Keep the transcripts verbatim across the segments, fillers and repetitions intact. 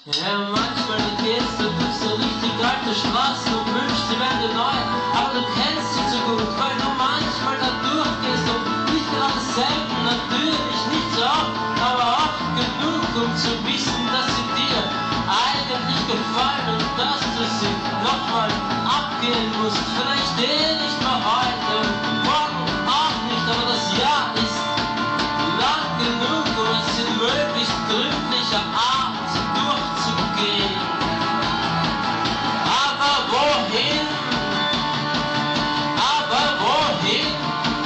Ja, manchmal gehst du durch so richtig alte Straßen und wünschst, sie wären dir neu, aber du kennst sie zu gut, weil du manchmal da durchgehst und nicht gerade selten, natürlich nicht so oft, aber oft genug, um zu wissen, dass sie dir eigentlich gefallen und dass du sie nochmal abgehen musst. Vielleicht eh nicht mehr heute und morgen auch nicht, aber das Jahr ist lang genug, um es in möglichst gründlicher Art durchzugehen. Aber wohin? Aber wohin?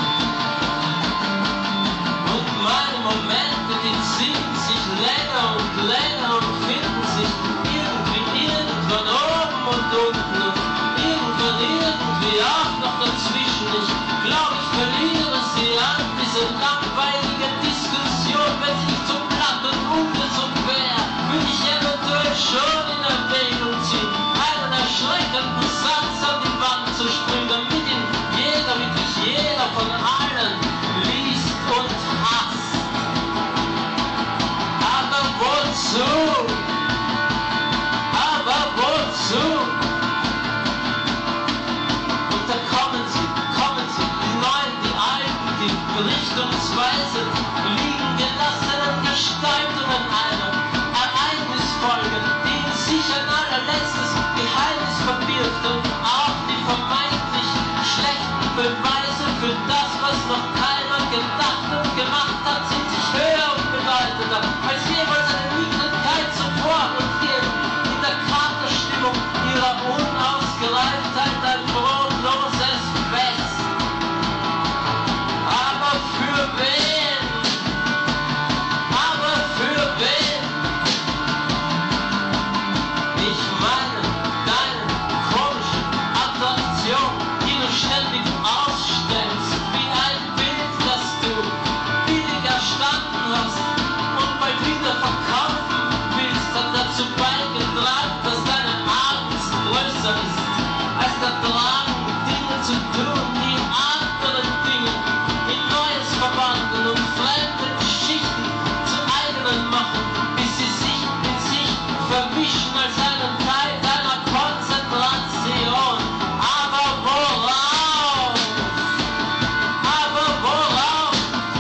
Und meine Momente, die ziehen sich länger und länger und finden sich irgendwie irgendwann oben und unten und irgendwann irgendwie auch noch dazwischen. Ich glaube, ich verliere sie an diese langweilige Diskussion, wenn sie nicht so platt und ungesund wäre, würde ich eventuell schon in Erwägung ziehen, einen erschreckenden Satz an die Wand zu springen, damit ihn jeder, wirklich jeder von allen liest und hasst. Aber wozu? Aber wozu? Und da kommen sie, kommen sie, die Neuen, die Alten, die berichtungsweise liegen gelassenen Gestaltungen einer Ereignisfolge, die in sich ein allerletztes Geheimnis verbirgt und auch die vermeintlich schlechten Beweise für das, was noch keiner gedacht und gemacht hat, sind sich höher und bedeutender als jemals eine Niedrigkeit zuvor und geben in der Kraterstimmung ihrer Unausgereiftheit ein brotloses Fest. Aber für wen? Aber für wen? Ich meine, deine komische Attraktion, die du ständig ausstellst, wie ein Bild, das du billig erstanden hast und bald wieder verkaufen willst, hat dazu beigetragen, dass deine Angst größer ist als der Drang, Dinge zu tun, die anderen Dinge in Neues verwandeln und fremde Geschichten zu eigenen machen, bis sie sich in sich vermischen als einen Teil deiner Konzentration. Aber worauf? Aber worauf?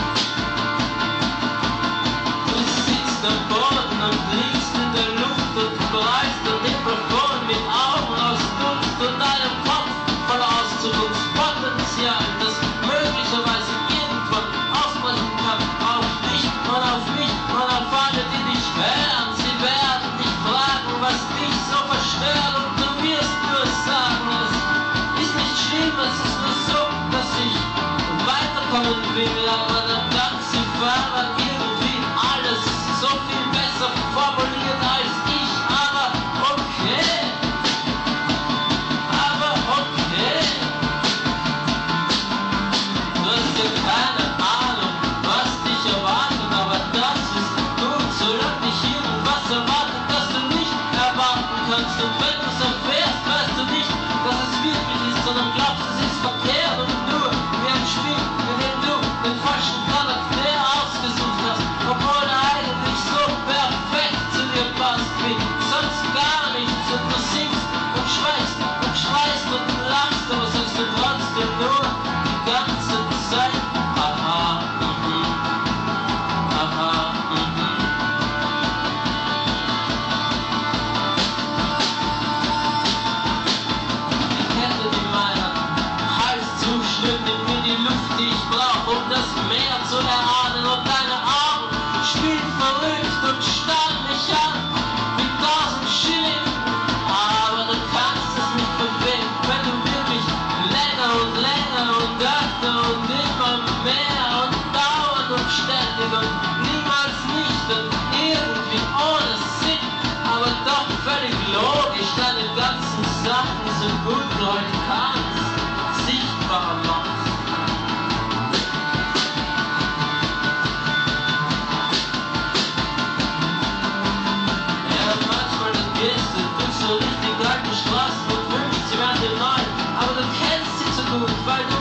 Du sitzt am Boden und liegst in der Luft und greifst an den Plafond mit Augen aus Dunst und deinem Kopf voll Auszuwuchs Potenzial, das möglicherweise irgendwann ausbrechen kann auf dich und auf mich und auf alle, die dich hören. Sie werden dich fragen, was dich so verstört, und du wirst nur sagen, es ist nicht schlimm, es ist nur so, dass ich weiterkommen will, aber der Taxifahrer war irgendwie alles so viel besser formuliert als ich, aber okay, aber okay. Du hast ja keine Ahnung, was dich erwartet, aber das ist gut, solange dich irgendwas erwartet, das du nicht erwarten kannst. Und wenn du es erfährst, weißt du nicht, dass es wirklich ist, sondern glaubst, es ist verkehrt und nur wie ein Spiel, in dem du den falschen Charakter ausgesucht hast, obwohl er eigentlich so perfekt zu dir passt wie sonst gar nichts. Und du singst und schweigst und schreist und lachst, aber sagst du trotzdem nur die ganze Zeit aha, mhm, aha, mhm. Die Kette, die meiner Hals zuschnürt, nimmt mir die Luft, die ich brauch, um das Meer zu erahnen, und deine Augen spielen verrückt und starren mich an wie tausend Schilling. Aber du kannst es nicht bewegen, wenn du wirklich länger und länger und öfter und immer mehr und dauernd und ständig und niemals nicht und irgendwie ohne Sinn, aber doch völlig logisch deine ganzen Sachen so gut du halt kannst, sichtbar machst. Ja, manchmal gehst du durch so richtig alte Straßen und wünschst, sie wären dir neu, aber du kennst sie zu gut, weil du